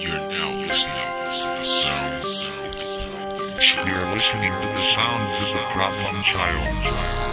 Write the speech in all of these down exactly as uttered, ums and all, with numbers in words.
You're listening to the sounds of the Problem Child.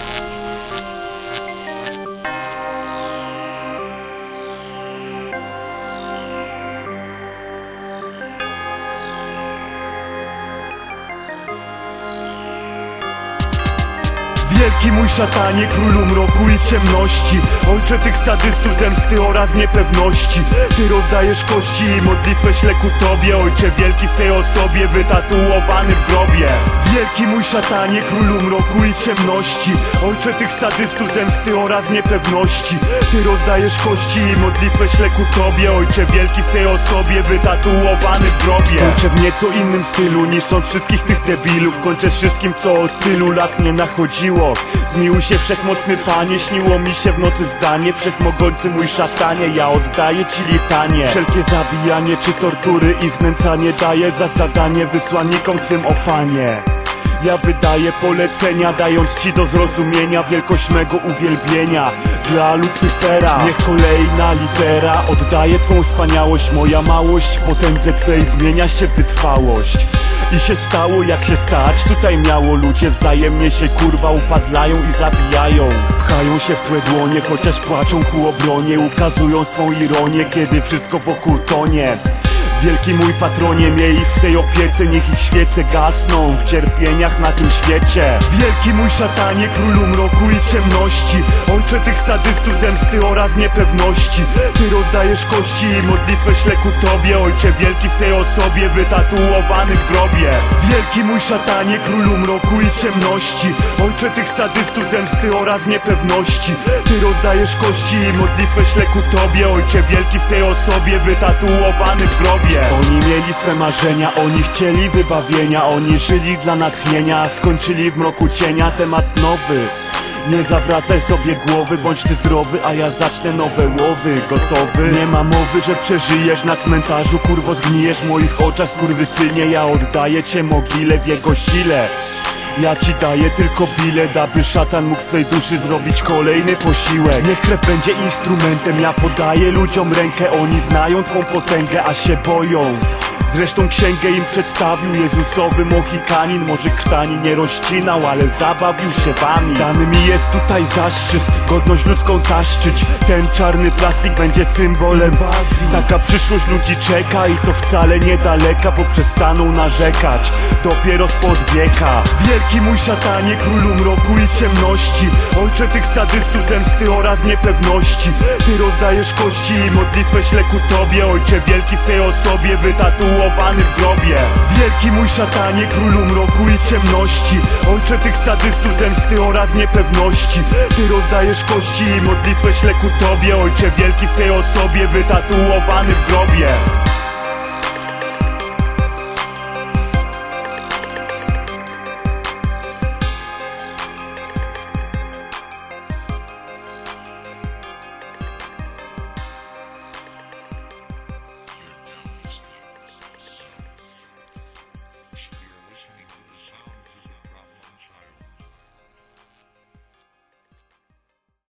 Wielki mój szatanie, królu mroku i ciemności, ojcze tych sadystów zemsty oraz niepewności. Ty rozdajesz kości i modlitwę ślę ku Tobie, ojcze wielki w swej osobie, wytatuowany w grobie. Wielki mój szatanie, królu mroku i ciemności, ojcze tych sadystów zemsty oraz niepewności. Ty rozdajesz kości i modlitwę ślę ku Tobie, ojcze wielki w swej osobie, wytatuowany w grobie. Kończę w nieco innym stylu, niszcząc wszystkich tych debilów. Kończę z wszystkim, co od tylu lat mnie nachodziło. Zmiłuj się wszechmocny Panie, śniło mi się w nocy zdanie. Wszechmogący mój szatanie, ja oddaję Ci litanie. Wszelkie zabijanie czy tortury i znęcanie daję za zadanie wysłannikom Twym, o Panie. Ja wydaję polecenia, dając Ci do zrozumienia wielkość mego uwielbienia dla Lucyfera. Niech kolejna litera oddaje Twą wspaniałość. Moja małość w potędze Twej zmienia się w wytrwałość. I się stało jak się stać tutaj miało. Ludzie wzajemnie się kurwa upadlają i zabijają. Pchają się w Twe dłonie, chociaż płaczą ku obronie. Ukazują swą ironię, kiedy wszystko wokół tonie. Wielki mój patronie, miej ich w swej opiece. Niech ich świece gasną w cierpieniach na tym świecie. Wielki mój szatanie, królu mroku i ciemności, ojcze tych sadystów zemsty oraz niepewności. Ty rozdajesz kości i modlitwę ślę ku Tobie, ojcze wielki w swej osobie, wytatuowany w grobie. Wielki mój szatanie, królu mroku i ciemności, ojcze tych sadystów zemsty oraz niepewności. Ty rozdajesz kości i modlitwę ślę ku Tobie, ojcze wielki w swej osobie, wytatuowany w grobie. Oni mieli swe marzenia, oni chcieli wybawienia, oni żyli dla natchnienia, a skończyli w mroku cienia. Temat nowy, nie zawracaj sobie głowy, bądź Ty zdrowy, a ja zacznę nowe łowy. Gotowy? Nie ma mowy, że przeżyjesz na cmentarzu, kurwo zgnijesz w moich oczach, skurwysynie. Ja oddaję Cię mogile w jego sile. Ja Ci daję tylko bilet, aby szatan mógł z Twej duszy zrobić kolejny posiłek. Niech krew będzie instrumentem, ja podaję ludziom rękę. Oni znają Twą potęgę, a się boją. Zresztą księgę im przedstawił Jezusowy Mohikanin. Może krtani nie rozcinał, ale zabawił się Wami. Dany mi jest tutaj zaszczyt, godność ludzką taszczyć. Ten czarny plastik będzie symbolem Azji. Taka przyszłość ludzi czeka i to wcale niedaleka, bo przestaną narzekać dopiero spod wieka. Wielki mój szatanie, królu mroku i ciemności, ojcze tych sadystów zemsty oraz niepewności. Ty rozdajesz kości i modlitwę ślę ku Tobie, ojcze wielki w swej osobie, wytatuowany w grobie. Wielki mój szatanie, królu mroku i ciemności, ojcze tych sadystów zemsty oraz niepewności. Ty rozdajesz kości i modlitwę ślę ku Tobie, ojcze wielki w swej osobie, wytatuowany w grobie.